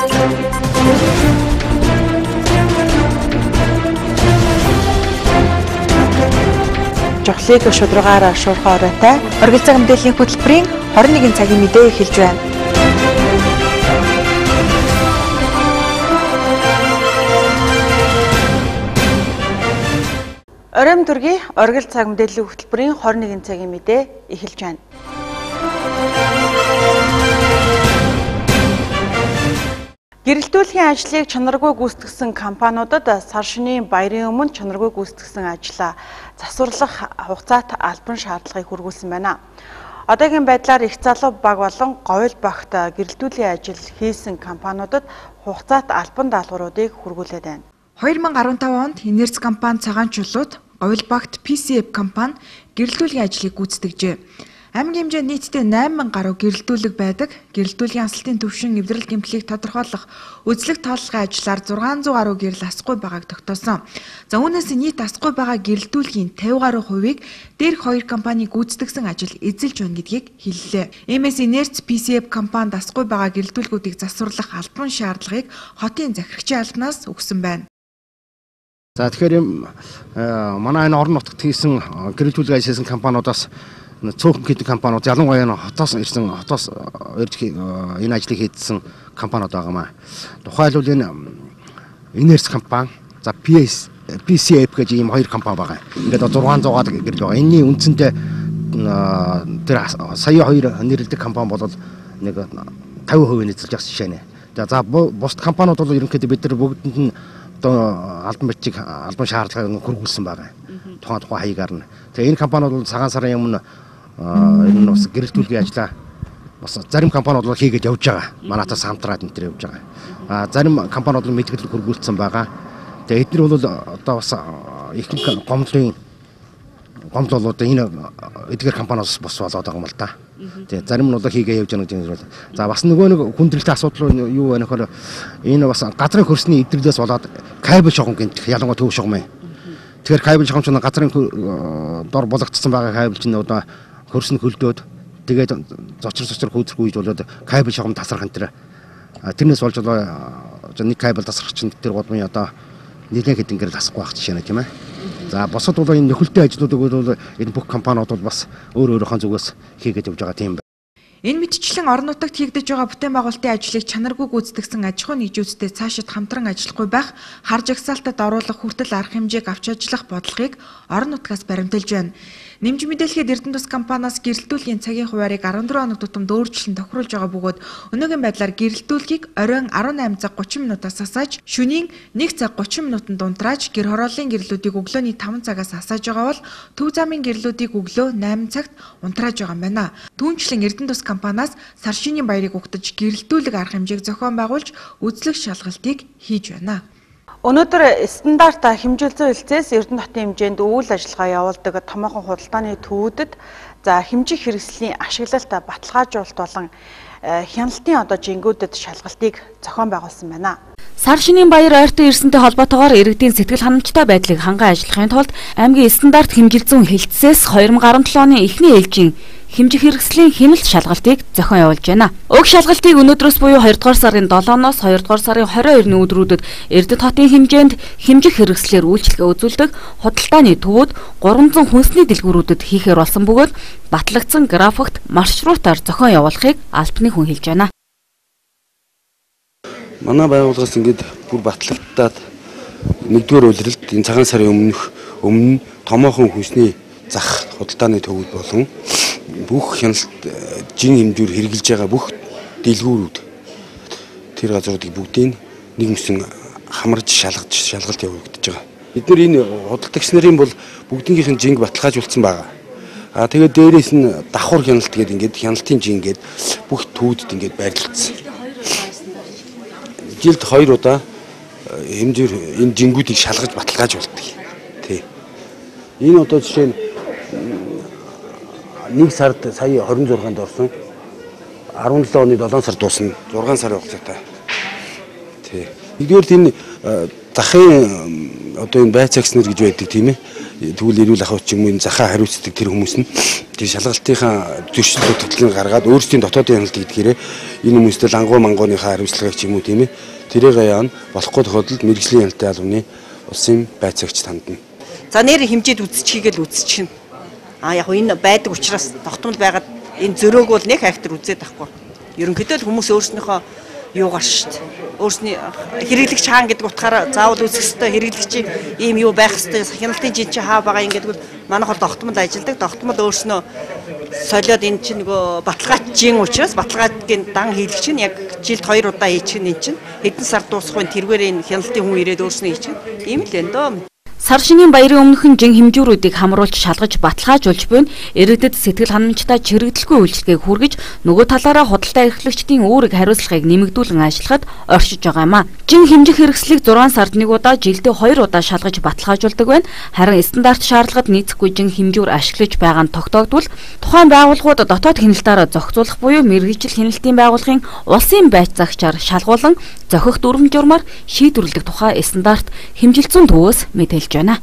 Жохлыг шударгаараа шуурхай оройтой оргил цаг мэдээллийн хөтөлбөрийн 21 цагийн мэдээ эхэлж байна. Оройн төргийн оргил цаг мэдээллийн хөтөлбөрийн 21 цагийн мэдээ эхэлж байна. Гэрэлтүүлгийн ажлыг чанаргүй гүйцэтгэсэн компаниудад сар шинийн баярын өмнө чанаргүй гүйцэтгэсэн ажлаа засварлах хугацаат албан шаардлагыг хүргүүлсэн байна. Одоогийн байдлаар их залуу баг болон говьл багт гэрэлтүүлгийн ажил хийсэн компаниудад хугацаат албан даалгавруудыг хүргүүлээд байна. 2015 онд Энерц компани цагаан чулууд, говьл багт PCF компани гэрэлтүүлгийн ажлыг гүйцэтгэжээ. Аймгийн хэмжээнд нийтдээ 8000 гаруй гэрэлтүүлэг байдаг. Гэрэлтүүлгийн асалтын төвшин эвдрэл гэмтлийг тодорхойлох үзлэг тооллогын ажлаар 600 гаруй гэрэл асахгүй байгааг тогтоосон. За үүнээс нийт асахгүй байгаа гэрэлтүүлгийн 50 гаруй хувийг дээрх хоёр компани гүйцэтгэсэн ажил эзэлж байна гэдгийг хэллээ. Иймээс Энерц PCF компанид асахгүй байгаа гэрэлтүүлгүүдийг засварлах албан шаардлагыг хотын захирагчийн албанаас өгсөн байна. За тэгэхээр манай энэ орон нутагт хийсэн гэрэлтүүлэг ажилласан компаниудаас цөөхөн хэдэн компаниуд ялангуяа хотоос ирсэн хотоос ирж энэ ажлыг хийсэн компаниуд байгаамаа. Тухайлбал энэ Энерц компани, за PCF гэж ийм хоёр компани байгаа. Ингээд 600-аад гэрэл байгаа. Энэний үндсэндээ тэр сая хоёр нэрлэдэг компани бол нэг 50% эзэлж байгаа жишээ нэ. За бус компаниуд бол ерөнхийдөө бид нар бүгдэнд нь албан бичиг албан шаардлагыг хүргүүлсэн байгаа. Тухайн хаягаар нь. Тэгээ энэ компаниуд бол цагаан сарын өмнө энэ бас гэрэлтүүлгийн ажлаа бас зарим компаниуд бол хийгээд явж байгаа. Манайхаас хамтраад энэ төр явж байгаа. Зарим компаниуд бол мэдгэлэг хүргүүлсэн байгаа. Тэгээ эдгээр бол одоо бас ихэнх гомдлууд энэ эдгээр компаниуд бас болоод байгаа юм л да. Тэгээ зарим нь бол хийгээ явж байгаа гэж байна. За бас нөгөө нэг хүндрэлтэй асуудал юу байна гэхээр энэ бас газрын хөрсний эвдрэлээс болоод кабель шугам гэнтэх ялангуяа төв шугам юм. Тэгэхээр кабель шугамч нь газрын дор болгогдсон байгаа кабель чинь одоо хөрс нь хөлдөөд тэгээд зочир хөөцөргүй гэж болоод кабель шугам тасрах энэ төр. Тэрнээс болж нэг кабель тасрах чинь тэр годмын одоо нэгэн хэдэн гэрэл асахгүй байх жишээ нэ тийм ээ. За босод бол энэ нөхөлтэй ажлуудыг бол энэ бүх компаниуд бол бас өөрийнхөө зүгээс хийгээд явж байгаа тийм байна. Энэ мэтчлэн орон нутагт хийгдэж байгаа бүтээн байгуулалтын ажлыг чанаргүй гүйцэтгэсэн аж ахуйн нэгжүүдтэй цаашид хамтран ажиллахгүй байх, хар жагсаалтад оруулах хүртэл арга хэмжээг авч ажиллах бодлогыг орон нутгаас баримталж байна. Нэмж мэдээлэхэд Эрдэнэ тус компаниас гэрэлтүүлгийн цагийн хуваарийг 14 хоног тутамд өөрчлөн тохируулж байгаа бөгөөд өнөөгийн байдлаар гэрэлтүүлгийг оройн 18 цаг 30 минутаас асааж, шөнийн 1 цаг 30 минутанд унтрааж, гэр хорооллын гэрлүүдийг өглөөний 5 цагаас асааж байгаа бол төв замын гэрлүүдийг өглөө 8 цагт унтрааж байгаа юм байна. Түүнчлэн Эрдэнэ тус компаниас сар шинийн баярыг угтаж гэрэлтүүлэг арга хэмжээг зохион байгуулж үзлэг шалгалтыг хийж байна. Өнөөдөр стандарт хэмжүүлсэн хэлцээс Эрдэнэ хотын хэмжээнд үйл ажиллагаа явуулдаг томоохон худалдааны төвүүдэд за хэмжих хэрэгслийн ашиглалт баталгаажуулалт болон хяналтын жингүүдэд шалгалтыг зохион байгуулсан байна. Сар шинийн баяр ойртон ирсэнтэй холбоотойгоор иргэдийн сэтгэл ханамжтай байдлыг ханган ажиллахын тулд аймгийн стандарт хэмжилзүүн хэлтсээс 2017 оны эхний ээлжийн хэмжих хэрэгслийн хяналт шалгалтыг зохион явуулж байна. Уг шалгалтыг өнөөдрөөс буюу 2 дугаар сарын 7-ноос 2 дугаар сарын 22-ны өдрүүдэд Эрдэнэ хотын хэмжээнд хэмжих хэрэгслээр үйлчлэгээ үзүүлдэг худалдааны төвүүд 300 хүнсний дэлгүүрүүдэд хийхээр болсон бөгөөд батлагдсан графикт маршрутаар зохион явуулахыг албаны хүн хэлж байна. Манай байгууллагаас ингээд бүр батлагдаад 1-р улиралд энэ цагаан сарын өмнө томоохон хүнсний зах худалдааны төвүүд болон бүх хяналт жин хэмжүүр хэрэгжилж байгаа бүх дэлгүүрүүд тэр газруудыг бүгдийг нэгмсэн хамарж шалгалт явагдаж байгаа. Бид нар энэ худалдагч нарын бол бүгдийнх нь жинг баталгаажуулсан байгаа. Тэгээд дээрээс нь давхар хяналт гэдэг ингээд хяналтын жин гэдэг бүх төвөдөд ингээд байрлуулсан. Жилд 2 удаа хэмжүүр энэ жингүүдийг шалгаж баталгаажуулдаг. Тий. Энэ одоо жишээ нь 1 сард сая 26-нд орсон. 17 оны 7 сар дуусна. 6 сарын хугацаатай. Тий. Нэгдүгээр энэ захын одоо энэ байцаагч нар гэж байдаг тийм ээ. тэгвэл эрүүл ахуйч юм уу захаа хариуцдаг тэр хүмүүс нь тэр шалгалтынхаа зөрчил хөтөлбөрийг гаргаад өөрсдийн дотоодын хяналт гэдгээрээ энэ хүмүүстэй лангуу мангууныхаа хариуцлагыг ч юм уу тийм ээ тэрийг яана болохгүй тохиолдолд мэрэгжлийн хяналтын албаны улсын байцаагч тандна. За нэр хэмжээд үзчихийгэл үзчихнэ. Яг энэ байдаг учраас тогтмол байгаад энэ зөрөөг бол нэг хайхтар үзээд байхгүй. Ерөнхийдөө л хүмүүс өөрснийхөө юугаар шүү дээ. Өөрсний хэрэглэгч хаан гэдэг утгаараа заавал үзэх ёстой хэрэглэгч ийм юу байх ёстой хяналтын жин чи хаа байгаа юм гэдэг бол манайх бол тогтмол ажилдаг. Тогтмол өөрснөө солиод энэ чинь нөгөө баталгаажийн учраас баталгаагийн дан хийлгч нь яг жилд 2 удаа хийчих нь энэ чинь хэдэн сар дуусахгүй тэргээр энэ хяналтын хүн ирээд өөрснөө хийчих. Ийм л энэ дөө. Сар шинийн баярын өмнөхөн жин хэмжүүрүүдийг хамруулж шалгаж баталгаажуулж буйн иргэдэд сэтгэл ханамжтай чирэгдэлгүй үйлчлэгийг хүргэж нөгөө талаараа худалдаа эрхлэгчдийн үүрэг хариуцлагыг нэмэгдүүлэн ажиллахад оршиж байгаа юм а. Жин хэмжих хэрэгслийг 6 сард 1 удаа жилдээ 2 удаа шалгаж баталгаажуулдаг байна. Харин стандарт шаардлагад нийцэхгүй жин хэмжүүр ашиглаж байгаа нь тогтоогдвол тухайн байгууллагууд дотоод хяналтаараа зохицуулах буюу мэргэжил хяналтын байгууллагын улсын байцаагчаар шалгуулан зохих дүрм журмаар шийдвэрлэх тухай стандарт хэмжилсэн төвөөс мэдээлж байна.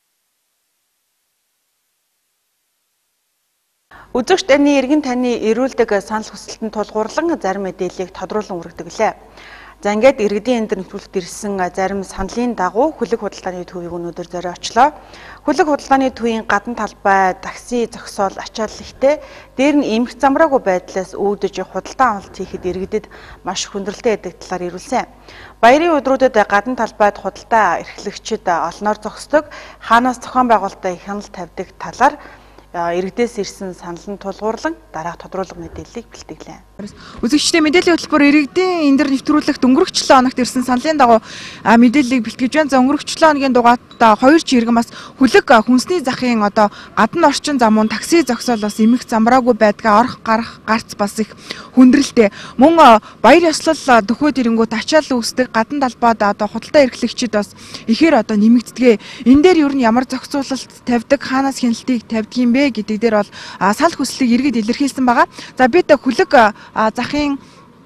Үзэгч таны иргэн таны ирүүлдэг санал хүсэлтэн тулгуурлан зарим мэдээллийг тодруулан өргөдөг лээ. За ингээд иргэдийн эндэр нэвтрүүлэгт ирсэн зарим саналын дагуу хөлөг худалдааны төвийг өнөөдөр зориочлоо. Хөлөг худалдааны төвийн гадна талбай такси зогсоол ачаалал ихтэй дээр нь эмх замраагүй байдлаас үүдэж худалдаа авалт хийхэд иргэдэд маш хүндрэлтэй байдаг талаар ирүүлсэн. Баярын өдрүүдэд гадна талбайд худалдаа эрхлэгчид олноор зогсдог, хаанаас зохион байгуулалтаа хяналт тавьдаг талаар иргэдээс ирсэн санал нь тулгуурлан дараах тодруулга мэдээллийг бэлтгэлээ. Үзэгчдийн мэдээллийн хөтөлбөр иргэдийн эндэр нэвтрүүлэгт өнгөрөх 7 хоногт ирсэн саналын дагуу мэдээллийг бэлтгэж байна. За өнгөрөх 7 хоногийн дугаартаа 2 жиргэн бас хөлөг хүнсний захын гадна орчин замуун такси зогсоол бас эмх замраагүй байдгаа орох гарах гарц бас их хүндрэлтэй. Мөн баяр ёслол дөхөөд ирэнгүүт ачаал үүсдэг гадна талбайд худалдаа эрхлэгчид бас ихээр нэмэгддэгэ. Энэ дээр ер нь ямар зохицуулалт тавьдаг, хаанаас хяналтыг тавьдаг юм бэ гэдэг дээр бол санал хүслийг иргэд илэрхийлсэн байгаа. За бид хөлөг захын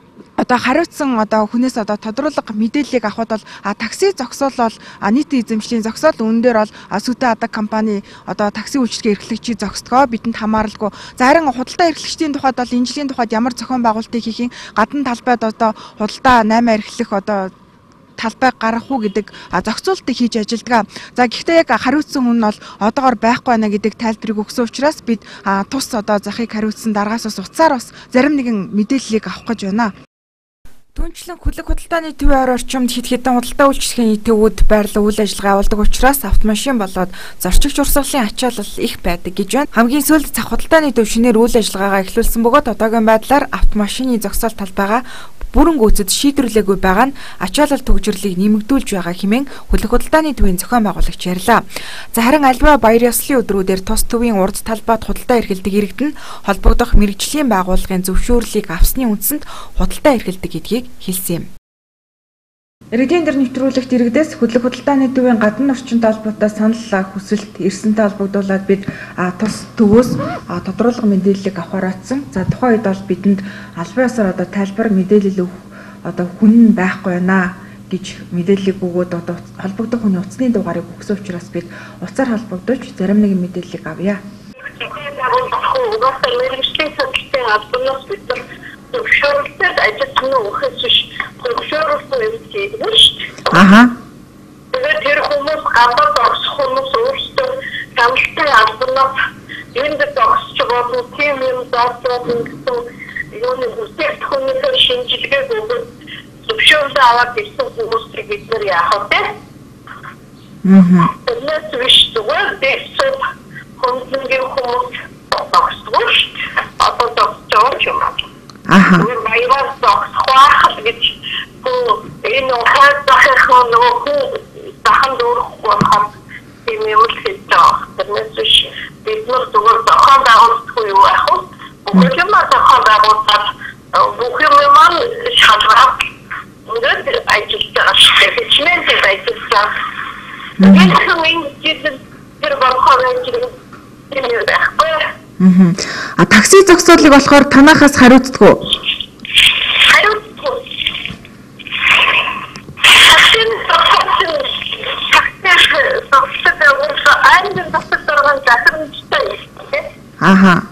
хариуцсан хүнээс тодруулга мэдээллийг авахд бол такси зогсоол бол нийтийн эзэмшлийн зогсоол үүн дээр бол Сүтэ адаг компани такси үйлчлэгээ эрхлэгчийг зогсдгоо бидэнд хамааралгүй. За харин худалдаа эрхлэгчдийн тухайд бол энэ жилийн тухайд ямар зохион байгуулалтыг хийх юм гадна талбайд худалдаа 8 эрхлэх талбай гарах уу гэдэг зохицуултыг хийж ажилладаг. За гэхдээ яг хариуцсан хүн нь бол одоогоор байхгүй байна гэдэг тайлбарыг өгсөн учраас бид тус захыг хариуцсан дараагаас бас уцаар бас зарим нэгэн мэдээллийг авах гэж байна. Түүнчлэн хөлөг худалдааны төвийн ойр орчимд хэд хэдэн худалдаа үйлчлэгийн төвүүд байрлал үйл ажиллагаа явуулдаг учраас автомашин болоод зорчигч урсгалын ачаалал их байдаг гэж байна. Хамгийн сүүлд цах худалдааны төв шинээр үйл ажиллагаагаа эхлүүлсэн бөгөөд одоогийн байдлаар автомашины зогсоол талбайгаа бүрэн гүйцэд шийдвэрлээгүй байгаа нь ачаалал төгжрлийг нэмэгдүүлж байгаа хэмээн хөлөг худалдааны төвийн зохион байгуулагч ярьлаа. За харин альва баяр ёслолын өдрүүдээр тус төвийн урд талбайд худалдаа эрхэлдэг иргэд нь холбогдох мэргэжлийн байгууллагын зөвшөөрлийг авсны үндсэнд худалдаа эрхэлдэг гэдгийг хэлсэн юм. Иргэдийн эндэр нэвтрүүлэгт иргэдээс хөлөг худалдааны төвийн гадна орчинтой холбоотой санал хүсэлт ирсэнтэй холбогдуулаад бид тус төвөөс тодруулга мэдээллийг авахар атсан. За тухайн үед бол бидэнд албан ёсоор тайлбар мэдээлэл өгөх хүн нь байхгүй байна гэж мэдээллийг өгөөд холбогдох хүний утасны дугаарыг өгсөн учраас бид уцаар холбогдож зарим нэгэн мэдээллийг авъя. Зөвшөөрлөд ажиллана ухаж зөвшөөрлөсөн юм хийдэж шүү. Тэгээд тэр хүмүүс гадаад орох хүмүүс өөрсдөө хамттай албанаас энд зогсож байгаа тийм юм заасан гэсэн юуны бүтээгдэхүүнээс шинжилгээ өгөх зөвшөөрлөө аваад ирсэн хүмүүсийг бид нар яах вэ? Тэгээд биш зүгээр дэсэл хонцгийн хүмүүс зогсдог шүү. Одоо зогсож юм аа. Баяраар зогсох гэж энэ хатахын тахан дөрөхгүй хам юм хэлж байгаа. Тэрнээс бид нар зүгээр зохион байгуулалтгүй юу яах вэ? Бүх юм зохион байгуулалт бүх юм маань шалгах ингээд ажиллаж байгаа шүү. Хичнээн ажиллаж байгаа. Тэгээд хүмүүс тэр болохоор юм байхгүй. Такси зогсоолыг болохоор танахаас хариуцдаг уу? Хариуцдаг. Такси зогсоол Ааха.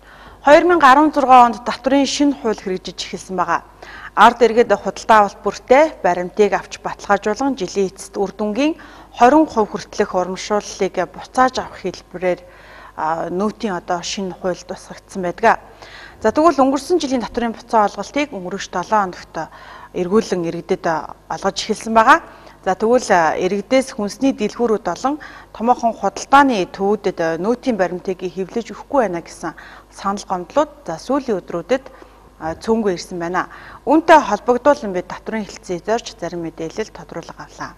2016 онд татврын шинэ хууль хэрэгжиж эхэлсэн байгаа. Ард иргэд худалдаа авалт бүртээ баримтыг авч баталгаажуулан жилийн эцэст үр дүнгийн 20% хүртэлх урамшууллыг буцааж авах хэлбэрээр нөөтийн шинэ хууль тусгагдсан байдаг. За тэгвэл өнгөрсөн жилийн татврын буцаа олголтыг өнгөрөх 7 хоногт эргүүлэн иргэдэд олгож эхэлсэн байгаа. За тэгвэл иргэдээс хүнсний дэлгүүрүүд болон томоохон худалдааны төвүүдэд нөөтийн баримтыг хэвлэж өгөхгүй байна гэсэн санал гомдлууд сүүлийн өдрүүдэд цөөнгүй ирсэн байна. Үүнтэй холбогдуулан бид татврын хэлтсийг зорж зарим мэдээлэл тодруулга авлаа.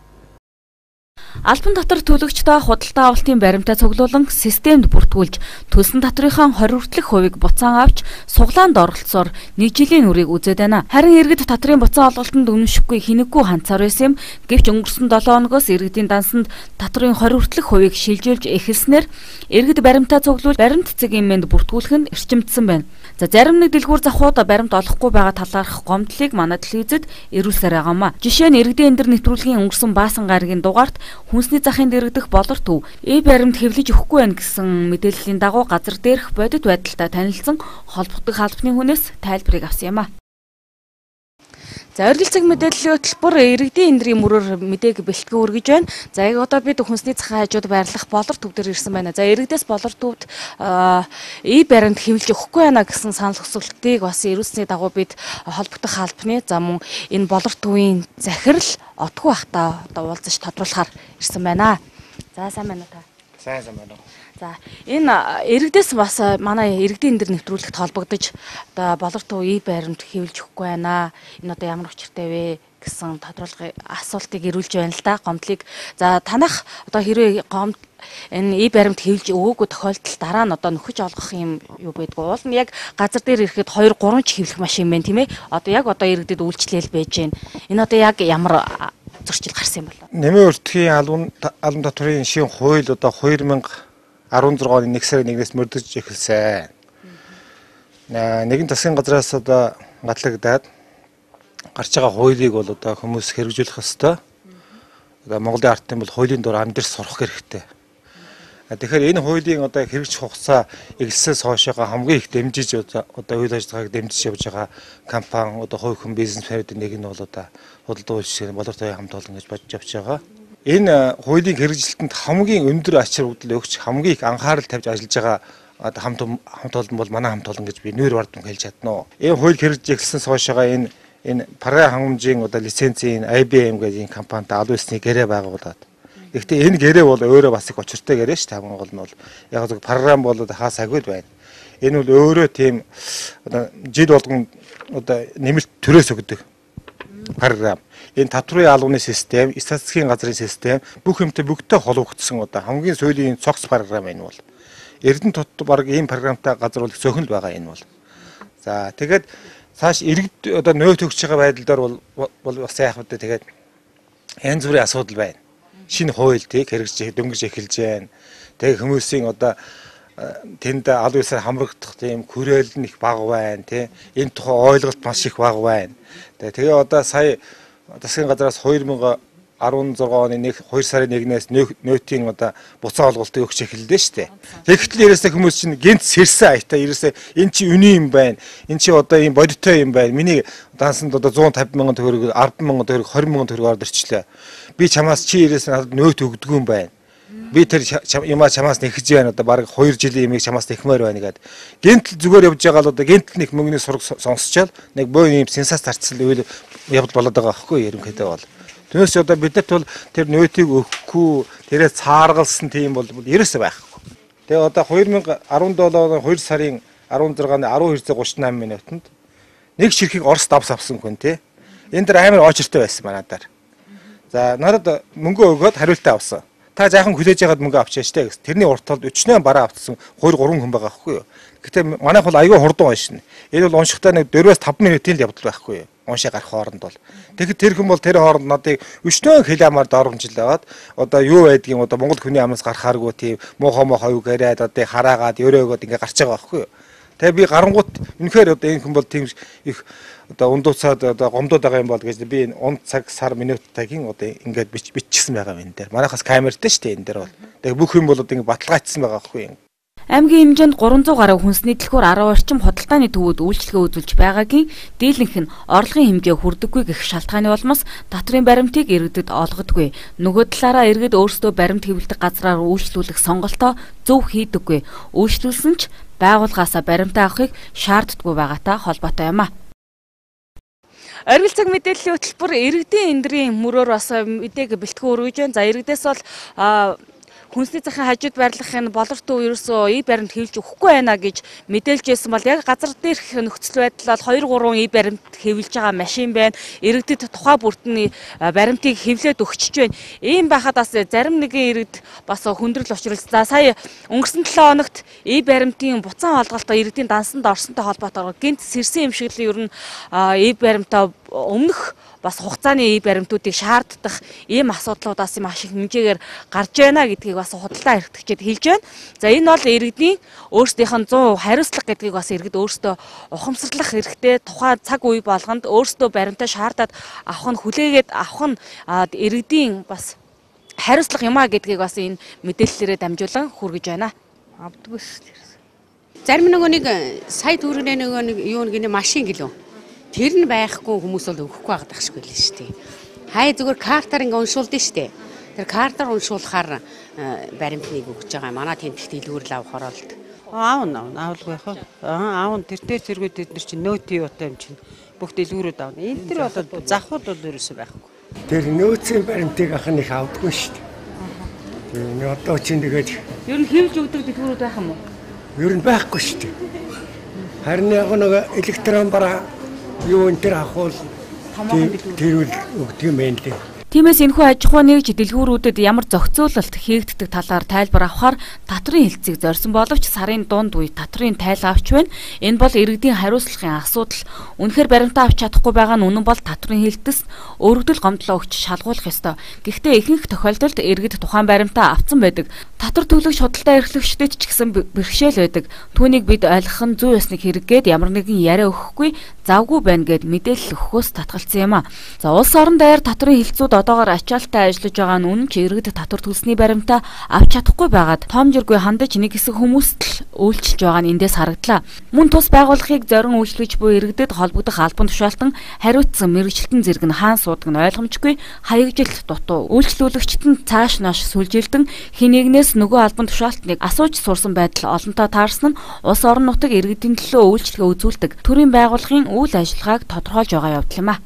Албан татвар төлөгчдөө худалдаа авалтын баримтаа цуглуулан системд бүртгүүлж төлсөн татврынхаа 20 хүртэлх хувийг буцаан авч суглаанд оролцсоор 1 жилийн үрийг үзээд байна. Харин иргэд татрын буцаан олголтод үнэмшихгүй хинэггүй ханцаар байсан юм. Гэвч өнгөрсөн 7 хоногоос иргэдийн дансанд татрын 20 хүртэлх хувийг шилжүүлж эхэлснээр иргэд баримтаа цуглуулж баримт цэгийн мэнд бүртгүүлэх нь эрчимдсэн байна. За зарим нэг дэлгүүр завхууд баримт олохгүй байгаа талаарх гомдлыг манай телевизэд ирүүлсээр байгаамаа. Жишээ нь иргэдийн эндэр нэвтрүүлгийн өнгөрсөн баасан гарагийн дугаарт хүнсний захын дэрэгдэх болор төв баримт хэвлэж өгөхгүй байх гэсэн мэдээллийн дагуу газар дээрх бодит байдалтай танилцсан холбогдох албаны хүнээс тайлбарыг авсан юм а. За ойролцоог мэдээллийн хөтөлбөр иргэдийн эндрийн мөрөөр мэдээг бэлтгэн өргөж байна. За яг одоо бид хүнсний захын хажууд байрлах болор төв дээр ирсэн байна. За иргэдээс болор төвд баримт хэвлэж өгөхгүй байна гэсэн санал хүсэлтийг бас ирүүлсний дагуу бид холбогдох албаны за мөн энэ болор төвийн захирал отгүй бахта одоо уулзаж тодруулахаар ирсэн байна. За сайн байна уу та? Сайн байна уу. За энэ иргэдээс бас манай иргэдийн эндэр нэвтрүүлэгт холбогдож одоо болор төв баримт хэвлэж өгөхгүй байна. Энэ одоо ямар учиртай вэ гэсэн тодруулгын асуултыг ирүүлж байна л да. Гомдлыг за танах одоо хэрвээ энэ баримт хэвлэж өгөөгүй тохиолдолд дараа нь одоо нөхөж олгох юм юу байдгүй. Уул нь яг газар дээр ирэхэд 2 3 ч хэвлэх машин байна тийм ээ. Одоо яг одоо иргэдэд үйлчлэл байж байна. Энэ одоо яг ямар зөрчил гарсан юм бол? Нэмийн өртгийн албан татврын шинэ хууль одоо 2016 оны 1 сарын 1-ээс мөрдөж эхэлсэн. Нэгэн засгийн газраас одоо гатлагдаад гарч байгаа хуулийг бол одоо хүмүүс хэрэгжүүлэх ёстой. Одоо Монголын ардын бол хуулийн дор амжилт сурах хэрэгтэй. Тэгэхээр энэ хуулийн одоо хэрэгжих хугацаа эхэлсээс хойшоо хамгийн их дэмжиж одоо үйл ажиллагааг дэмжиж явж байгаа компани одоо хувь хүн бизнесмэнүүдийн нэг нь бол одоо худалдаа үйлчлэг болор төвийн хамт олон гэж бодож явж байгаа. Энэ хуулийн хэрэгжилтэнд хамгийн өндөр ач холбогдол өгч хамгийн их анхаарал тавьж ажиллаж байгаа хамт олон бол манай хамт олон гэж би нүүр бардам хэлж чадна. Энэ хууль хэрэгжиж эхэлсэнээс хойшоо энэ програм хангамжийн одоо лицензийн IBM гэдэг энэ компанид аль усны гэрээ байгуулад. Гэхдээ энэ гэрээ бол өөрөө бас их очиртой гэрээ шүү дээ. Монгол нь бол яг зөв програм бол хаа сагвд байна. Энэ бол өөрөө тийм одоо жил болгон одоо нэмэлт төрөөс өгдөг програм. Энэ татврын албаны систем, статистикийн газрын систем бүх юмтай бүгдээ холбогдсон одоо хамгийн сүүлийн цогц програм энэ бол. Эрдэнэ тот баг ийм програмтай газар бол зөөхөн л байгаа энэ бол. За тэгээд цааш иргэд одоо нөөц өгч байгаа байдал бол бас яах вэ тэгээд янз бүрийн асуудал байна. Шинэ хуульдыг хэрэгжиж дөнгөж эхэлж байна. Тэгээд хүмүүсийн одоо тэнд аль усаар хамрагдах тийм хүрээл нь их бага байна тий. Энэ тухай ойлголт маш их бага байна. Тэгээ одоо сая засгийн газраас 2016 оны 2 сарын 1-ээс нөөтийн одоо буцаа олголтыг өгч эхэллээ шүү дээ. Тэгэхдээ ерөөсөө хүмүүс чинь гинт сэрсэн аятаа ерөөсөө эн чи үний юм байна. Эн чи одоо ийм бодиттой юм байна. Миний дансанд одоо 150 мянган төгрөг, 10 мянган төгрөг, 20 мянган төгрөг орж ирчлээ. Би чамаас чи ерөөсөө надад нөөт өгдөг юм байна. Би тэр юмаа чамаас нэхэж байна одоо баг 2 жилийн юмыг чамаас нэхмээр байна гэдэг. Гинтл зүгээр явж байгаа л одоо гинтл нэг мөнгөний сураг сонсчоод нэг боо юм сенсац тарцсан үйл явдал болоод байгаа байхгүй ерөнхийдөө бол. Түүнээс одоо биднэрт бол тэр нөөтийг өгөхгүй тэрээ цааргалсан тийм бол ерөөсөө байхгүй. Тэгээ одоо 2017 оны 2 сарын 16-ны 12:38 минутанд нэг ширхэг Орос давс авсан хүн тий. Энэ дэр амар очиртой байсан манадаар. За надад мөнгө өгөөд хариултаа авсан. Та жаахан хүлээж ягаад мөнгө авчаач те гэсэн. Тэрний урт толд 48 бараа автсан 2 3 хүн байгаа байхгүй юу. Гэтэ манайх бол аягүй хурдан уншина. Энэ бол уншихтаа нэг 4-5 минутын л явдал байхгүй юу. Уншаа гарах хооронд бол. Тэгэхээр тэр хүн бол тэр хооронд надыг өчнөө хэлэмаар дормжилээд одоо юу байдгийг одоо монгол хүний амнаас гарахааргүй тийм муухай юу гэрээд одоо хараагаад өрөөгөөд ингээ гарч байгаа байхгүй юу. Тэгээ би гарангуут үнэхээр одоо энэ хүн бол тийм их одоо ундууцаад одоо гомдоод байгаа юм бол гэж би энэ он цаг сар минутагийн одоо ингээд биччихсэн байгаа юм энэ дээр. Манайхаас камертай шүү дээ энэ дээр бол. Тэгээ бүх юм бол одоо ингэ баталгаажсан байгаа байхгүй юу. Аймгийн хэмжээнд 300 гаруй хүнсний дэлгүүр 10 орчим худалдааны төвүүд үйлчлэгээ үзүүлж байгаагийн дийлэнх нь орлогын хэмжээ хүрдэггүй гэх шалтгааны улмаас татрын баримтыг иргэдэд олгодгүй. Нөгөө талаараа иргэд өөрсдөө баримт хэвлэдэг газраар үйлчлүүлэх сонголтоо зөв хийдэггүй. Үйлчлүүлсэн ч байгууллагаасаа баримтаа авахыг шаарддаггүй байгаатай холбоотой юм а. Оргил цаг мэдээллийн хөтөлбөр иргэдийн эндрийн мөрөөр бас мэдээг бэлтгэн өргөж байна. За иргэдээс бол хүнсний захын хажууд байрлахын болортой ерөөсөө баримт хэвлэж өгөхгүй байна гэж мэдээлж байсан бол яг газар дээрх нөхцөл байдал бол 2-3 баримт хэвлэж байгаа машин байна. Иргэдэд тухай бүртний баримтыг хэвлээд өгчөж байна. Ийм байхад бас зарим нэгэн иргэд бас хүндрэл учруулсан. За сая өнгөрсөн 7 хоногт баримтын буцаан олголтоо иргэдийн дансанд орсонтой холбоотойгоор гинт сэрсэн эмшиглийн ер нь баримтаа өмнөх бас хугацааны баримтуудыг шаарддаг ийм асуудлуудаас маш их хэмжээгээр гарч байна гэдгийг бас худалдаа эрхтэгчид хэлж байна. За энэ бол иргэдийн өөрсдийнх нь 100% хариуцлага гэдгийг бас иргэд өөрсдөө ухамсарлах хэрэгтэй. Тухайн цаг үе болгонд өөрсдөө баримтаа шаардаад авах нь хүлээгээд авах нь иргэдийн бас хариуцлага юм а гэдгийг бас энэ мэдээллээрээ дамжуулан хүргэж байна. Авдаггүй шүү. Зарим нөгөө нэг сая төгрөгийн нөгөө нэг юу нэг машин гэлөө. Тэр нь байхгүй хүмүүс бол өгөхгүй байгаад ахшгүй л шүү дээ. Хай зүгээр картаар ингээ уншуулдаг шүү дээ. Тэр картаар уншуулахаар баримтныг өгч байгаа. Манай тэмдэгт дэлгүүр л авах оролт. Аавлгүй яах вэ? Аав тэр дээр зэрэгүүд эдгээр чинь нөөт юутай юм чинь. Бүх дэлгүүрүүд аавна. Энэ тэр бол завхууд бол ерөөсөй байхгүй. Тэр нөөцийн баримтыг ах нь их авдаггүй шүү дээ. Энэ одоо чинь тэгээд ер нь хэвж өгдөг дэлгүүрүүд байх юм уу? Ер нь байхгүй шүү дээ. Харин яг нэг электрон бараа юу энэ төр ахвал тэр үл өгдөг юм байна лээ. Тиймээс энэхүү аж ахуй нэгж дэлгүүрүүдэд ямар зохицуулалт хийгддэг талаар тайлбар авахаар татрын хэлцийг зорьсон боловч сарын дунд үе татрын тайл авч байна. Энэ бол иргэдийн хариуцлагын асуудал. Үнэхээр баримтаа авч чадахгүй байгаа нь үнэн бол татрын хэлтэс өргөдөл гомдлоо өгч шалгуулах ёстой. Гэхдээ ихэнх тохиолдолд иргэд тухайн баримтаа авсан байдаг. Татвар төлөгч худалдаа эрхлэгчдэд ч гэсэн бэрхшээл байдаг. Түүнийг бид ойлгох нь зүй ёсны хэрэггээд ямар нэгэн яриа өгөхгүй завгүй байна гэд мэдээлэл өгөхөөс татгалцсан юм а. За улс орон даяар татрын хэлцүүд одоогоор ачаалттай ажиллаж байгаа нь үнэн ч иргэд татвар төлсний баримтаа авч чадахгүй байгаад тоомжиргүй хандаж нэг хэсэг хүмүүст л үйлчилж байгаа нь эндээс харагдлаа. Мөн тус байгууллагыг зорин үйлчлэж буй иргэдэд холбогдох албан тушаалтан хариуцсан мэргэжилтэн зэрэг нь хаан суудаг нь ойлгомжгүй хаягжилт дутуу. Үйлчлүүлэгчид нь цааш нааш сүлжилдэн хинэгнээс нөгөө албан тушаалтныг асууж сурсан байдал олонтоо таарсан нь улс орон нутаг иргэдийн төлөө үйлчлэгээ үзүүлдэг төрийн байгууллагын үйл ажиллагааг тодорхойлж байгаа явдал юм а.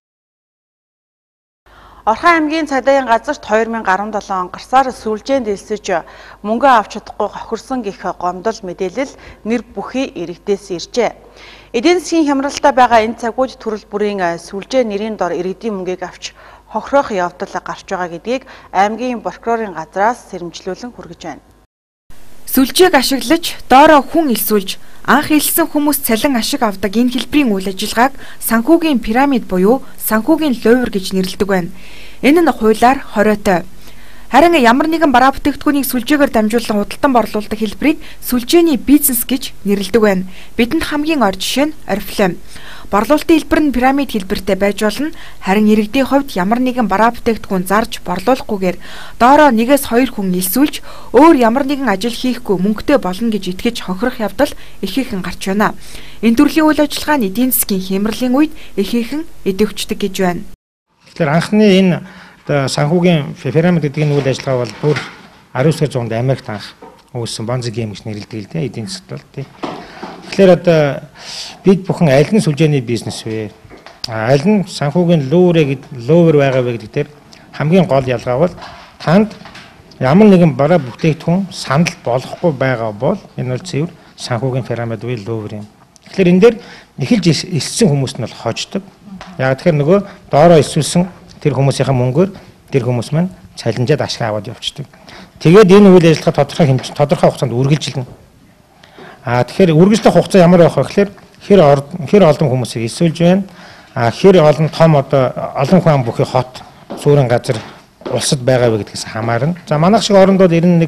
Орхон аймгийн цагдаагийн газарт 2017 он гарсаар сүлжээнд элсэж мөнгө авч чадахгүй хохирсон гэх гомдол мэдээлэл нэр бүхий иргэдээс иржээ. Эдийн засгийн хямралтай байгаа энэ цагууд төрөл бүрийн сүлжээ нэрийн дор иргэдийн мөнгийг авч хохирох явдал гарч байгаа гэдгийг аймгийн прокурорын газраас сэрэмжлүүлэн хүргэж байна. Сүлжээг ашиглаж доороо хүн элсүүлж анх элсэн хүмүүс цалин ашиг авдаг энэ хэлбэрийн үйл ажиллагааг санхүүгийн пирамид буюу санхүүгийн лувр гэж нэрлэдэг байна. Энэ нь хуулиар хориотой. Харин ямар нэгэн бараа бүтээгдэхүүнийг сүлжээгээр дамжуулан худалдан борлуулдаг хэлбэрийг сүлжээний бизнес гэж нэрлэдэг байна. Бидэнд хамгийн ор жишээ нь Орифлейм. Борлуулалтын хэлбэр нь пирамид хэлбэртэй байж болно. Харин иргэдийн хувьд ямар нэгэн бараа бүтээгдэхүүн зарж борлуулахгүйгээр доороо 1-2 хүн элсүүлж өөр ямар нэгэн ажил хийхгүй мөнгөтэй болно гэж итгэж хохирох явдал ихээхэн гарч байна. Энэ төрлийн үйл ажиллагаа нь эдийн засгийн хямралын үед ихээхэн идэвхждэг гэж байна. Тэгэхээр анхны энэ санхүүгийн пирамид гэдэг энэ үйл ажиллагаа бол бүр 19-р зуунд Америкт анх үүссэн Ponzi game гэж нэрлэдэг л дээ эдийн засгт бол тий. Тэгэхээр одоо бид бүхэн аль нь сүлжээний бизнес вэ? Аль нь санхүүгийн лувр байгаа вэ гэдэг дээр хамгийн гол ялгаа бол танд ямар нэгэн бараа бүтээгдэхүүн санал болохгүй байгаа бол энэ бол цэвэр санхүүгийн пирамид буюу лувр юм. Тэгэхээр энэ дээр эхэлж элссэн хүмүүс нь бол хождог. Яг тэгэхээр нөгөө доороо элсүүлсэн тэр хүмүүсийн мөнгөөр тэр хүмүүс маань цалинжаад ашиг аваад явчихдаг. Тэгээд энэ үйл ажиллагаа тодорхой хугацаанд үргэлжилнэ. Тэгэхээр үргэлжлэх хугацаа ямар байх вэ гэхээр хэр олон хүмүүсийг элсүүлж байна. Хэр олон том олон хүн бүхий хот суурин газар улсад байгаа вэ гэдгээс хамаарна. За манайх шиг орондод 91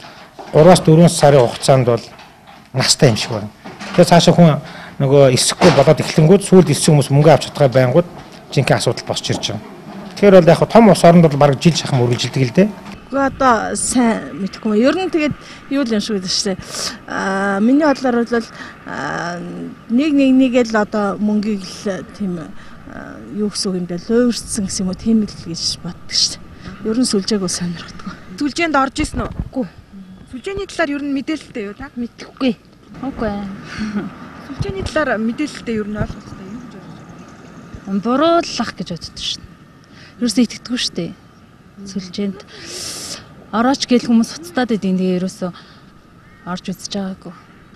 3-4 сарын хугацаанд бол настай юм шиг байна. Тэгэхээр цаашаа хүн нөгөө эсэхгүй болоод эхлэнгүүд сүүлд эссэн хүмүүс мөнгө авч чадгаа байнгут жинхэнэ асуудал босч ирж байгаа. Тэгэхээр бол яг том улс оронд бол бараг жил шахам үргэлжилдэг л дээ. Одоо сайн мэдхгүй. Ер нь тэгээд юу л юм шиг дээ шүү дээ. Миний бодлоор бол нэг л одоо мөнгийг л тийм юу гэсэн үг юм бэ? Луурцсан гэсэн юм уу? Тийм л гэж боддог шүү дээ. Ер нь сүлжээг ус сонирхдаг. Сүлжээнд орж исэн үү? Үгүй. Сүлжээний талаар ер нь мэдээлэлтэй юу та? Мэдэхгүй. Үгүй. Сүлжээний талаар мэдээлэлтэй ер нь ойлголттой юу гэж бодож байна? Буруулах гэж боддог шүү дээ. Ерөөсөө итгэдэггүй шүү дээ. Сүлжээнд орооч гэл хүмүүс уцтаад идэв. Тэгээ ерөөсөө орж үзэж байгаагүй.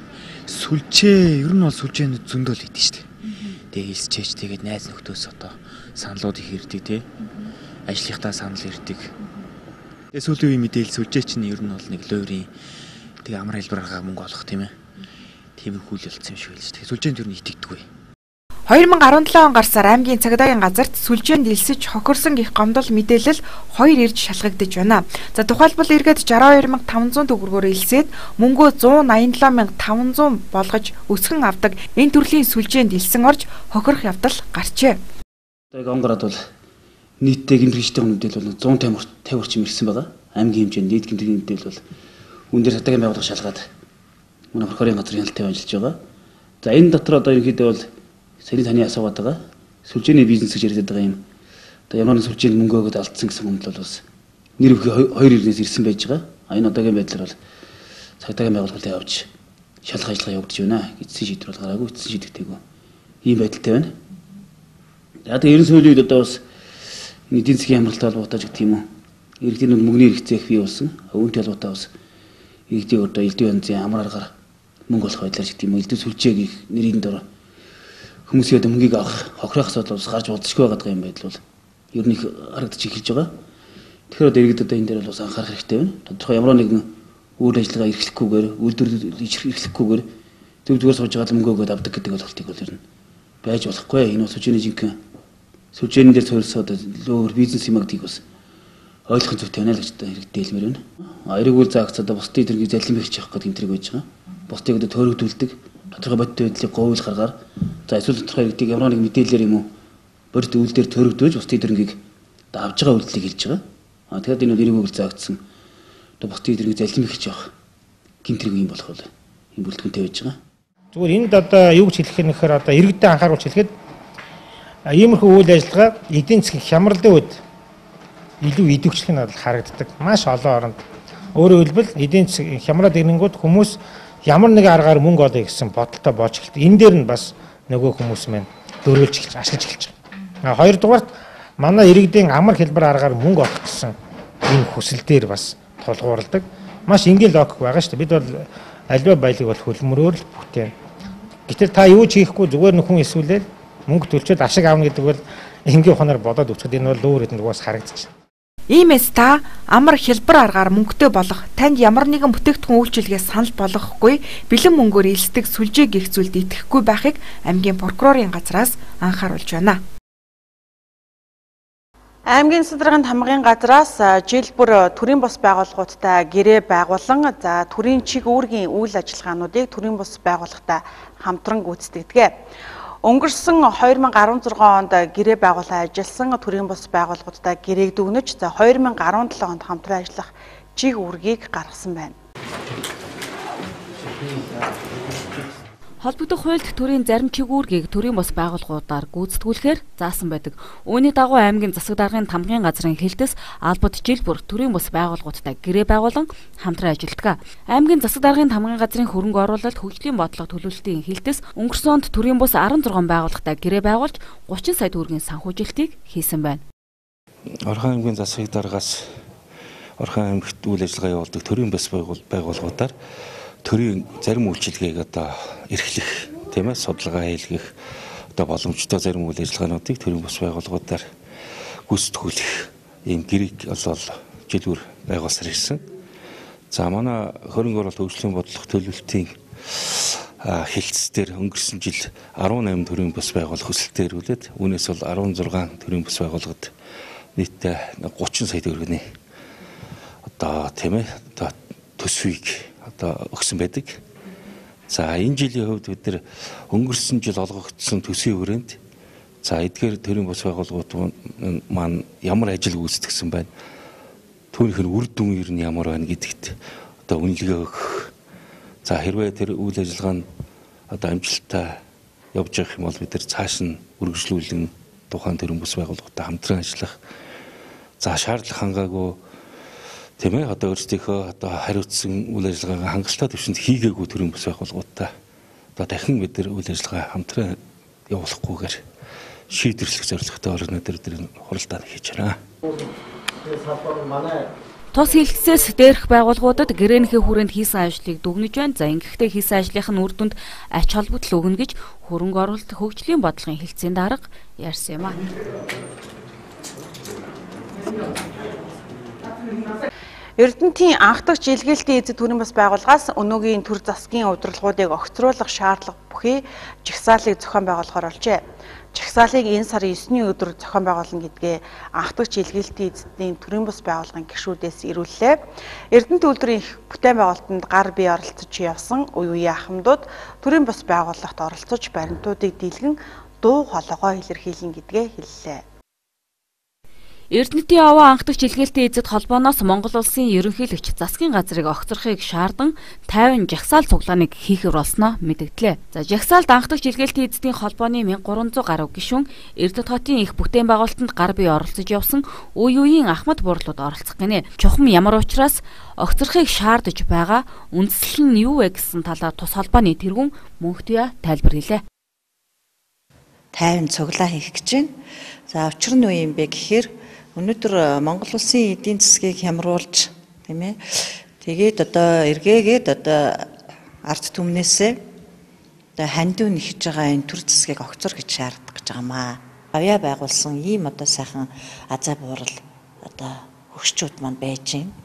Сүлжээ ер нь бол сүлжээнд зөндөл идэв шүү дээ. Тэгээ хэлсчээч тэгээд найз нөхдөөс одоо саналууд их ирдэг тий. Ажлынхаа санал ирдэг. Тэгээ сүүлийн үеийн мэдээлэл сүлжээ чинь ер нь бол нэг луурийн тэгээ амар хэлбэрээр мөнгө олох тийм ээ. Тийм их үйл болсон юм шиг л шүү дээ. Сүлжээнд ер нь итгэдэггүй. 2017 он гарсаар аймгийн цагдаагийн газарт сүлжээнд элсэж хохирсон гэх гомдол мэдээлэл 2 ирж шалгагдаж байна. За тухайлбал эргээд 62500 төгрөгөөр элсээд мөнгөө 187500 болгож өсгөн авдаг энэ төрлийн сүлжээнд элсэн орж хохирох явдал гарчээ. Одоо онгород бол нийтдээ гэмтрэгчтэй мэдээлэл бол 150 орчим ирсэн байгаа. Аймгийн хэмжээнд нийт гэмтрэгчийн мэдээлэл бол үн дээр цагдаагийн байгууллага шалгаад мөн прокурорын газрын хяналттай ажиллаж байгаа. За энэ дотор одоо ерөнхийдөө бол саяны таны асуугаад байгаа сүлжээний бизнес гэж яриад байгаа юм. Одоо ямар нэг сүлжээнд мөнгө өгөөд алдсан гэсэн юм бол бас нэр бүхий 2 ирнээс ирсэн байж байгаа. Энэ одоогийн байдлаар бол цагдаагийн байгууллагад явж шалгах ажиллагаа явагдаж байна. Эцсийн шийдвэр бол гараагүй, эцсийн шийдэгтэйгүй. Ийм байдалтай байна. За тэгээ ерөн сүүлийн үед одоо бас эдийн засгийн амралттай холбоотой гэх юм уу. Иргэдийн мөнгөний хэрэгцээх бий болсон. Үүнтэй холбоотой бас иргэдийн одоо элдв янзын амар аргаар мөнгө олох байдлаар гэх юм уу. Элдв сүлжээг нэрийн дор хүмүүсийн одоо мөнгийг авах хохирох асуудал бас гарч болцсохгүй байгаа юм байдал бол ер нь их харагдаж эхэлж байгаа. Тэгэхээр одоо иргэд одоо энэ дээр бол бас анхаарах хэрэгтэй байна. Тодорхой ямар нэгэн үйл ажиллагаа эрхлэхгүйгээр, үйлдвэрлэл эрхлэхгүйгээр зүгээр сууж байгаа мөнгө өгөөд авдаг гэдэг ойлголтыг бол ер нь байж болохгүй. Энэ сүлжээний жинхэнэ сүлжээний дээр суурилсан одоо лөөр бизнес юм гэдгийг бас ойлгох зүйтэй байна л гэж одоо иргэд хэлмээр байна. Эргүүл заагц одоо бусдын эдэргийг залим бийх явах гэдэг юмтрэг байж байгаа. Бусдыг одоо төөрөгдүүлдэг тодорхой бодит байдлыг говьлох аргаар за эсвэл тодорхой иргэдийг ямар нэг мэдээлэлээр юм уу бодит үйлдэлээр төрөгдөөж бусдын эдэргийг одоо авж байгаа үйлдэлийг хэлж байгаа. Тэгэхээр энэ эргүүл заагдсан одоо бусдын эдэргийг залим бийх явах гэмтрэг юм болох бол энэ бүлтгэнтэй байж байгаа. Зүгээр энд одоо юу гэж хэлэх нэхэр одоо иргэдэд анхааруулж хэлэхэд иймэрхүү үйл ажиллагаа эдийн засгийн хямралын үед илүү идэвхжлэх нь харагддаг. Маш олон оронд өөрөөр хэлбэл эдийн засгийн хямрал иргэнгүүд хүмүүс ямар нэгэн аргаар мөнгө олё гэсэн бодолтой болж эхэлдэг. Энэ дээр нь бас нөгөө хүмүүс маань дөрвөлж эхэлж ашиглаж эхэлж байгаа. Хоёрдугаарт манай иргэдийн амар хэлбэр аргаар мөнгө олох гэсэн энэ хүсэл дээр бас тулгуурладаг. Маш энгийн логик байгаа шүү дээ. Бид бол аливаа баялаг бол хөлмөрөөр л бүтээн. Гэтэл та юу ч хийхгүй зүгээр нөхөн эсвэлэл мөнгө төлчөөд ашиг авна гэдэг бол энгийн ухаанаар бодоод үзэхэд энэ бол өөр хэдэн угаас харагдчих. Иймээс та амар хэлбэр аргаар мөнгөтэй болох танд ямар нэгэн бүтээгдэхүүн үйлчилгээ санал болгохгүй бэлэн мөнгөөр элсдэг сүлжээ гэх зүйлд итгэхгүй байхыг аймгийн прокурорын газраас анхааруулж байна. Аймгийн засаг даргын хамгааллын газраас жил бүр төрийн бус байгууллагуудтай гэрээ байгуулан за төрийн чиг үүргийн үйл ажиллагаануудыг төрийн бус байгууллагатай хамтран гүйцэтгэдэг. Өнгөрсөн 2016 онд гэрээ байгуулан ажилласан төрийн бус байгууллагуудтай гэрээг дүгнэж за 2017 онд хамтран ажиллах чиг үүргийг гаргасан байна. Холбогдох хуульд төрийн зарим чиг үүргийг төрийн бус байгууллагуудаар гүйцэтгүүлэхээр заасан байдаг. Үүний дагуу аймгийн засаг даргын хамгааллын газрын хэлтэс албад жил бүр төрийн бус байгууллагуудтай гэрээ байгуулан хамтран ажилладаг. Аймгийн засаг даргын хамгааллын газрын хөрөнгө оруулалт хөгжлийн бодлого төлөвлөлтийн хэлтэс өнгөрсөн онд төрийн бус 16 байгууллагатай гэрээ байгуулж 30 сая төгрөгийн санхүүжилтийг хийсэн байна. Орхон аймгийн засаг даргаас Орхон аймагт үйл ажиллагаа явуулдаг төрийн бус байгууллагуудаар төрийн зарим үйлчилгээг одоо эрхлэх тийм ээ судалгаа хийлгэх одоо боломжтой зарим үйл ажиллагаануудыг төрийн бус байгууллагуудаар гүйцэтгүүлэх ийм гэрээг бол жил бүр байгуулсаар ирсэн. За манай хөрөнгө оруулалт хөгжлийн бодлого төлөвлөлтийн хэлтсээр өнгөрсөн жил 18 төрийн бус байгууллага хүсэлтээр үлээд үүнээс бол 16 төрийн бус байгууллагад нийтдээ 30 сая төгрөгийн одоо тийм ээ одоо төсвийг одоо өгсөн байдаг. За энэ жилийн хувьд бид нар өнгөрсөн жил олгогдсон төсвийн хүрээнд за эдгээр төрийн бус байгууллагууд маань ямар ажил гүйцэтгэсэн байна. түүнийх нь үр дүн ер нь ямар байна гэдэгт одоо үнэлгээ өгөх. За хэрвээ тэр үйл ажиллагаа нь одоо амжилттай явж явах юм бол бид нар цааш нь үргэлжлүүлэн тухайн төрийн бүс байгууллагатай хамтран ажиллах. За шаардлага хангаагүй тийм ээ одоо өөрсдийнхөө одоо хариуцсан үйл ажиллагаагаа хангалттай төвшөнд хийгээгүй төрийн бүс байгууллагатай одоо дахин бид нар үйл ажиллагаа хамтран явуулахгүйгээр шийдвэрлэх зорилготой өнөөдөр хуралдаан хийж байна. Тус хэлхсээс дээрх байгууллагуудад гэрээнхээ хүрээнд хийсэн ажлыг дүгнэж байна. За ингэхдээ хийсэн ажлынх нь үр дүнд ач холбогдол өгнө гэж хөрөнгө оруулалт хөгжлийн бодлогын хэлтсийн дарга ярьсан юм а. Эрдэнэтийн анх дахь жилгээлтийн эзэд төрийн бас байгууллагаас өнөөгийн төр засгийн удирдлагуудыг огцруулах шаардлага бүхий жагсаалыг зохион байгуулахаар болжээ. Жагсаалыг энэ сарын 9-ний өдөр зохион байгуулна гэдгээ анх дахь жилгээлтийн эзэдийн төрийн бас байгууллагын гишүүдээс ирүүллээ. Эрдэнэт үйлдвэрийн их бүтээн байгуулалтанд гар бие оролцож явсан үе үеийн ахмадууд төрийн бас байгууллагт оролцож баримтуудыг дийлгэн дуу хоолойгоо илэрхийлнэ гэдгээ хэллээ. Эрдэнэтийн аваа анх дахь жилгээлтийн эзэд холбооноос Монгол улсын ерөнхийлөгч засгийн газрыг огцрохыг шаардсан 50 жагсаал цуглааныг хийхээр болсноо мэдэгдлээ. За жагсаалд анх дахь жилгээлтийн эзэдийн холбооны 1300 гаруй гишүүн Эрдэнэт хотын их бүтээн байгуулалтанд гар бие оролцож явсан үе үеийн ахмад буурлууд оролцох гинэ. Чухам ямар учраас огцрохыг шаардаж байгаа үндслэл нь юу вэ гэсэн талаар тус холбооны тэргүүн мөнхтөе тайлбар хийлээ. 50 цуглаа хийх гэж байна. За учир нь юу юм бэ гэхээр өнөөдөр Монгол улсын эдийн засгийг хямруулж тийм ээ тэгээд одоо эргээгээд одоо ард түмнээсээ одоо хандив нэхэж байгаа энэ төр засгийг огцор гэж шаарддаг гэж байгаамаа. Авьяа байгуулсан ийм одоо сайхан азаа буурал одоо хөгшчүүд маань байж байна.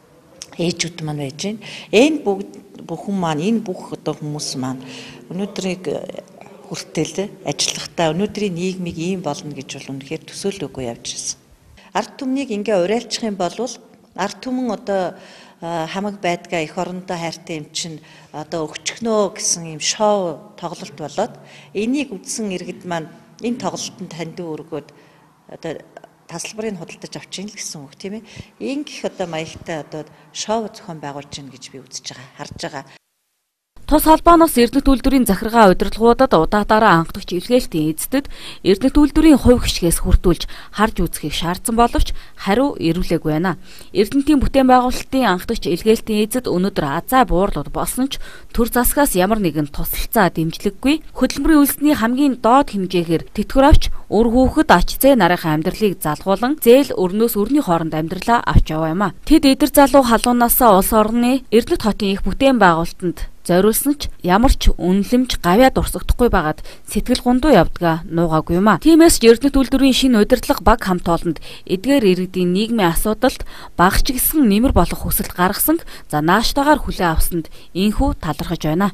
Ээжүүд маань байж байна. Энэ бүхэн маань энэ бүх одоо хүмүүс маань өнөөдрийг хүртэл ажиллахдаа өнөөдрийн нийгмийг ийм болно гэж бол үнэхээр төсөөлөөгүй явж ирсэн. Ард түмнийг ингээ уриалчих юм бол ард түмэн одоо хамаг байдгаа эх орондоо хайртай юм чинь одоо өгчгнөө гэсэн юм шоу тоглолт болоод энийг үзсэн иргэд маань энэ тоглолтод хандив өргөөд одоо тасалбарыг худалдаж авчихын л гэсэн үг тийм ээ. Ингэх одоо маягтай одоо шоу зохион байгуулж гин гэж би үзэж байгаа, харж байгаа. Тус холбооноос Эрдэнэт үйлдвэрийн захиргаа удирдлагуудад удаадараа анх дахь жилгээлтийн эздэд Эрдэнэт үйлдвэрийн хувь хишгээс хүртүүлж харж үзхийг шаардсан боловч хариу ирүүлээгүй байна. Эрдэнэтийн бүтээн байгуулалтын анх дахь жилгээлтийн эзэд өнөөдөр азаа буурлууд болсон ч төр засгаас ямар нэгэн тусалцаа дэмжлэггүй. Хөдөлмөрийн үйлсний хамгийн доод хэмжээгээр тэтгэр авч өр хүүхэд ач зээ нарынхаа амьдралыг залгуулan зээл өрнөөс өрний хооронд амьдралаа авч яваа юм а. Тэд эдэр залуу халуунаасаа улс орны Эрдэнэт хотын их бүтээн байгуулалтанд зориулсан ч ямар ч үнэлэмж гавьяа дурсагдахгүй байгаад сэтгэл гундуу явдгаа нуугаагүй юм а. Тиймээс Эрдэнэт үйлдвэрийн шинэ удирдлага баг хамт олонд эдгээр иргэдийн нийгмийн асуудалд багч гисэн нэмэр болох хүсэлт гаргасан. За нааштайгаар хүлээн авсанд инхүү талархаж байна.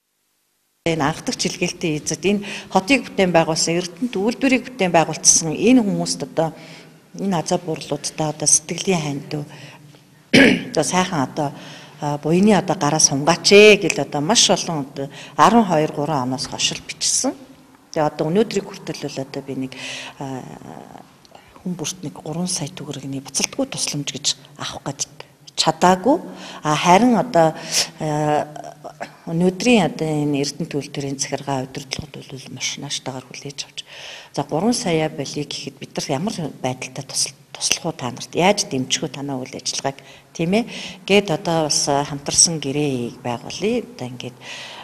Энэ анх дахь жилгээлтийн эзэд энэ хотыг бүтээн байгуулсан Эрдэнэт үйлдвэрийг бүтээн байгуулсан энэ хүмүүст одоо энэ азаа буурлуудтай одоо сэтгэлийн хандив одоо сайхан одоо буйны одоо гараа сунгаач гэл одоо маш олон одоо 12 3 оноос хойш бичсэн. Тэгээ одоо өнөөдрийг хүртэл бол одоо би нэг хүн бүрт нэг 3 сая төгрөгийн буцалтгүй тусламж гэж авах гэж чадаагүй. Харин одоо өнөөдрийн одоо энэ Эрдэнэт үйлдвэрийн захиргаа удирдлагууд бол маш нааштайгаар хүлээж авч за 3 сая болийг гэхэд бид нар ямар байдалтай туслах уу та нарт яаж дэмжих үү танаа үйл ажиллагааг тийм ээ гээд одоо бас хамтарсан гэрээ байгуулъя одоо ингээд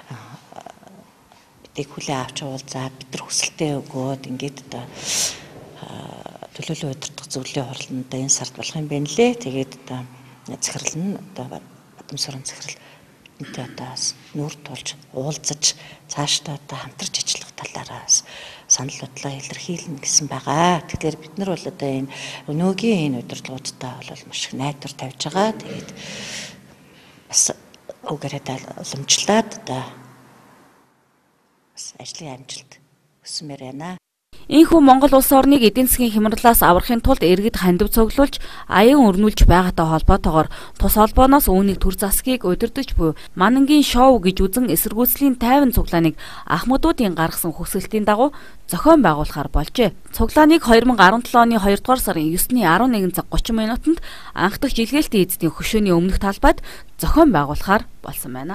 бидийг хүлээн авч уулзаа бид нар хүсэлтээ өгөөд ингээд одоо төлөөлөл удирдах зөвлөлийн хурланд энэ сард болох юм байна лээ. Тэгээд одоо захирал нь одоо Бадамсурын захирал бидэнтэй одоо нүүр тулж уулзаж цаашдаа одоо хамтарч ажиллах талаараа санал бодлоо илэрхийлнэ гэсэн байгаа. Тэгэхээр бид нар бол одоо энэ өнөөгийн энэ удирдлагуудтай бол маш их найдвар тавьж байгаа. Тэгээд бас угаараа уламжлаад одоо бас ажлын амжилт хүсмээр байна. Ийхүү Монгол улс орныг эдийн засгийн хямралаас аврахын тулд иргэд хандив цуглуулж аян өрнүүлж байгаатай холбоотойгоор тус холбооноос үүнийг төр засгийг удирдах буй Манангийн шоу гэж үзэн эсэргүүцлийн тайван цуглааныг Ахмадуудын гаргасан хүсэлтийн дагуу зохион байгуулахар болжээ. Цуглааныг 2017 оны 2 дугаар сарын 9-ний 11 цаг 30 минутанд анх дахь жилгээлтийн эзэдийн хөшөөний өмнөх талбайд зохион байгуулахар болсон байна.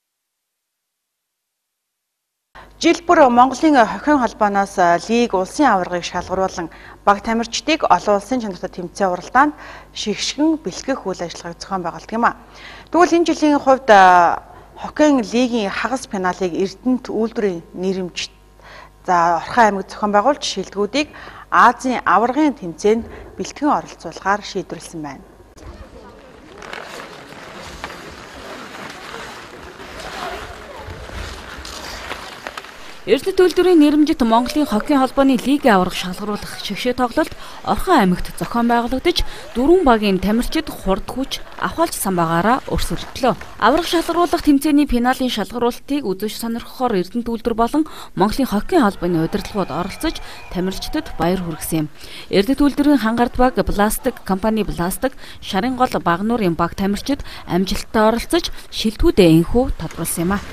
Жил бүр Монголын хохин холбооноос лиг улсын аваргыг шалгаруулан баг тамирчдыг олон улсын чанартай тэмцээн уралдаанд шигшгэн бэлтгэх үйл ажиллагааг зохион байгуулдаг юм а. Тэгвэл энэ жилийн хувьд хоккейн лигийн хагас финалыг Эрдэнэт үйлдвэрийн нэрэмжит Орхон аймаг зохион байгуулж шилдэгүүдийг Азийн аваргын тэмцээнд бэлтгэн оролцуулахаар шийдвэрлсэн байна. Эрдэнэт үйлдвэрийн нэрэмжит Монголын хоккейн холбооны лигийн аварга шалгаруулах шигшээ тоглолт Орхон аймагт зохион байгуулагдаж 4 багийн тамирчид хурд хүч авахалж самбаагаараа өрсөлдлөө. Аварга шалгаруулах тэмцээний финалийн шалгаруулалтыг үзэж сонирхохоор Эрдэнэт үйлдвэр болон Монголын хоккейн холбооны удирдлагууд оролцож тамирчдад баяр хүргэсэн юм. Эрдэнэт үйлдвэрийн хангард баг Пластик компани Пластик, Шарын гол баг нуурын баг тамирчид амжилттай оролцож шилдэгүүдээ энхүү тодруулсан юм а.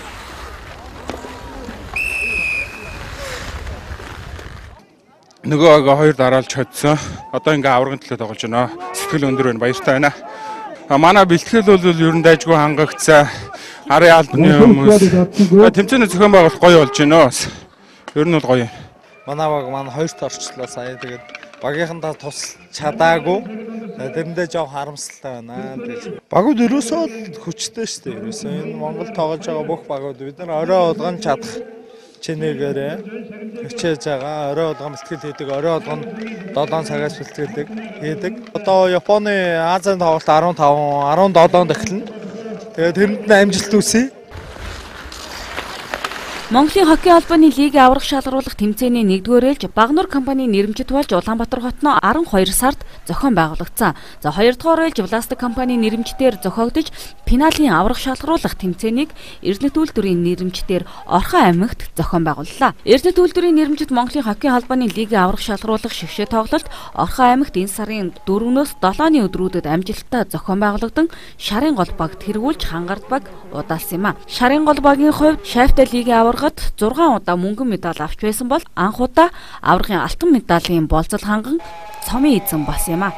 Нөгөө хоёр дараалж chodсон. Одоо ингээ аврагын төлөө тоглож байна. Сэтгэл өндөр байна. Баяртай байна. Манай бэлтгэл бол ер нь дайггүй хангагдсан. Арын албаны хүмүүс тэмцээний зохион байгуулалт гоё болж байна. Ер нь бол гоё. Манай баг хоёрт орчлоо сая. Тэгээд багийнхандаа тус чадаагүй. Тэрэндээ жоох харамсалтай байна. Багууд ерөөсөө хүчтэй шүү дээ. Ерөөсөө энэ Монгол тоглож байгаа бүх багууд бид нар орой болгон чадах чинээгээрээ хичээж байгаа. Орой болгон бэлтгэл хийдэг. Орой болгон 7 цагаас бэлтгэлдэг хийдэг. Одоо Японы Азийн тоглолт 15, 17-нд эхэлнэ. Тэгээд тэрэнд нь амжилт үүсье. Монголын хоккей холбооны лигийн аварга шалгаруулах тэмцээний 1-р ээлж Багнуур компани нэрэмжит болж Улаанбаатар хотноо 12 сард зохион байгуулагдсан. За 2-р ээлж Пластик компани нэрэмжтээр зохиогдож финалийн аварга шалгаруулах тэмцээнийг Эрдэнэт үйлдвэрийн нэрэмжтээр Орхон аймагт зохион байгууллаа. Эрдэнэт үйлдвэрийн нэрэмжит Монголын хоккей холбооны лигийн аварга шалгаруулах шигшээ тоглолт Орхон аймагт энэ сарын 4-өөс 7-ны өдрүүдэд амжилттай зохион байгуулагдсан Шарын гол багт хэрэгүүлж хангард баг удаалсан юм а. Шарын гол багийн хувьд Шайфтай лигийн аварга 6 удаа мөнгөн медаль авч байсан бол анх удаа аваргын алтан медалийн болцол ханган цомын эзэн болсон юм а.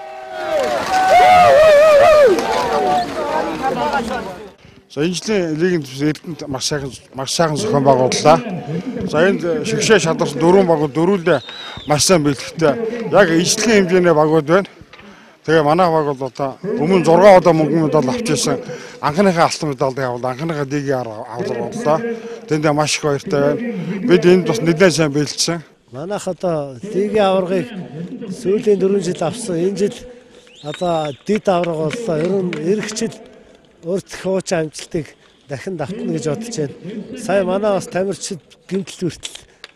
За энэ жилийн лигийн Эрдэнэт маш сайхан зохион байгууллаа. За энэ шигшээ шалгарсан 4 багууд дөрүүлээ маш сайн бэлтгэдэг. Яг ижлэгийн хэмжээний багууд байна. Тэгээ манай баг бол одоо өмнө 6 удаа мөнгөн медаль авч ирсэн. Анхныхаа алтан медалийг авал анхныхаа лигийн авлаа. Тэндээ маш их баяртай байна. Бид энд бас нэлээд сайн бэлдсэн. Манайх одоо лигийн аваргыг сүүлийн 4 жил авсан. Энэ жил одоо дид аварга боллоо. Ер нь эх жил өөртөө хууч амжилтыг дахин давтна гэж бодож байна. Сая манай бас тамирчид гэмтэл хүртэл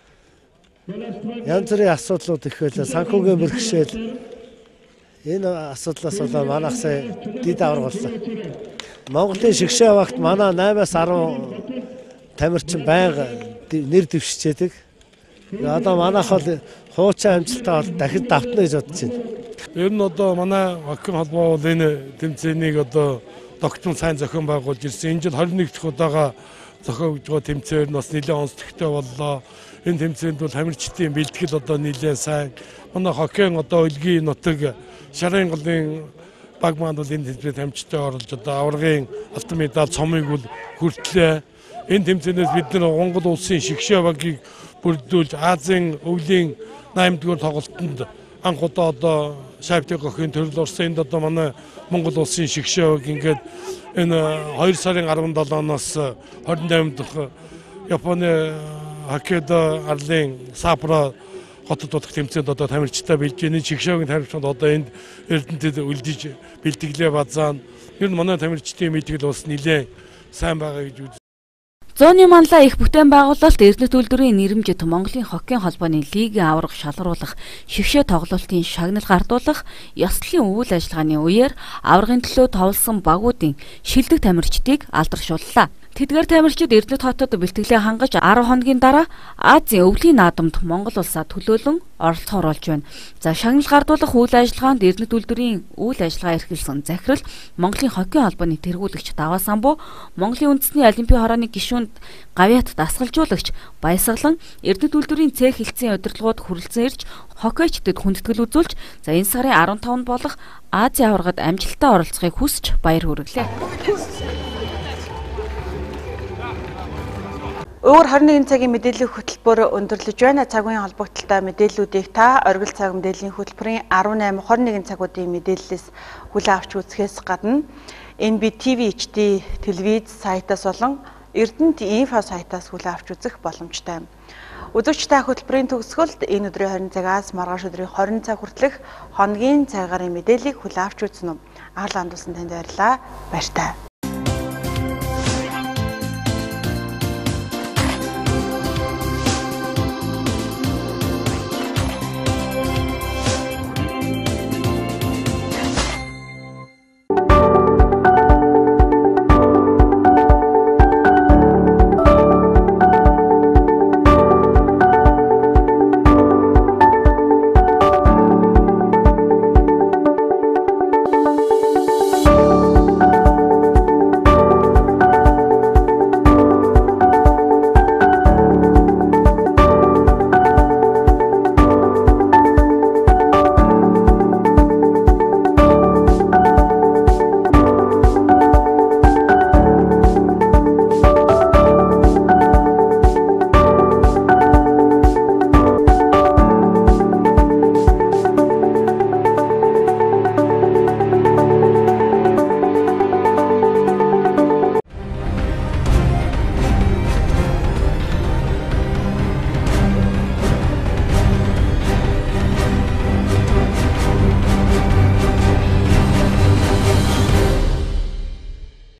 янз бүрийн асуудлууд их байлаа. Санхүүгийн бэрхшээл энэ асуудлаас болоо манайх сая дид аварга боллоо. Монголын шигшээ багт манай 8-аас 10 тамирчин байнга нэр дэвшижээдэг. Одоо манайх бол хуучин амжилтаа бол дахид давтна гэж бодож байна. Ер нь одоо манай хоккейн холбоо бол энэ тэмцээнийг одоо тогтмол сайн зохион байгуулж ирсэн. Энэ жил 21 дахь удаага зохиогдож байгаа тэмцээр нь бас нэлээд онцлогтой боллоо. Энэ тэмцээнд бол тамирчдын бэлтгэл одоо нэлээд сайн. Манай хоккейн одоо Өлгийн нутаг Шарын голын баг маань бол энэ тэмцээнд амжилттай оролж одоо аваргын алтан медаль цомыг бол хүртлээ. Энэ тэмцээнээс бид нар Монгол улсын шигшээ багийг бүрдүүлж Азийн өвлийн 8-р тоглолтод анх удаа одоо Шайфтай хоккейн төрөл орсон. Энд одоо манай Монгол улсын шигшээ баг ингээд энэ 2 сарын 17-оноос 28 дахь Японы Хоккайдо арлын Саппоро хотод болох тэмцээнд одоо тамирчтай бэлж энэ шигшээгийн тамирчид одоо энд Эрдэнэтэд үлдэж бэлтгэлээ базаана. Ер нь манай тамирчдын мэдлэл бас нэлээд сайн байгаа гэж үздэг. Зооны манлаа их бүтээн байгуулалт Эрдэнэт үйлдвэрийн нэрэмжит Монголын хоккейн холбооны лигийн аварга шалгаруулах шигшээ тоглолтын шагнал гардуулах ёслолын үйл ажиллагааны үеэр аваргын төлөө товлсон багуудын шилдэг тамирчдыг алдаршууллаа. Тэдгээр тамирчид Эрдэнэт хотод бэлтгэлээ хангаж 10 хоногийн дараа Азийн өвлийн наадамд Монгол улсаа төлөөлөн оролцохоор болж байна. За шагнал гардуулах үйл ажиллагаанд Эрдэнэт үйлдвэрийн үйл ажиллагаа эрхэлсэн захирал Монголын хоккей холбооны тэргүүлэгч Даваа Самбуу, Монголын үндэсний олимпийн хорооны гишүүнд гавьяат дасгалжуулагч Баясгалан Эрдэнэт үйлдвэрийн цэх хэлтсийн удирдлагууд хүрэлцэн ирж хоккейчдэд хүндэтгэл үзүүлж за энэ сарын 15-нд болох Азийн аваргад амжилттай оролцохыг хүсэж баяр хүргэлээ. Өөр 21 цагийн мэдээллийн хөтөлбөр өндөрлөж байна. Цагийн холбогдлолтой мэдээллүүдийг та оргил цаг мэдээллийн хөтөлбөрийн 18-21 цагуудын мэдээллээс хүлээн авч үзэхээс гадна NBTV HD телевиз сайтаас болон Эрдэнэт инфо сайтаас хүлээн авч үзэх боломжтой. Үзэгч та хөтөлбөрийн төгсгөлд энэ өдрийн 20 цагаас маргааш өдрийн 20 цаг хүртэлх хоногийн цагаараа мэдээллийг хүлээн авч үзнэ. Анхаарлаа хандуулсан танд баярлалаа. Баяртай.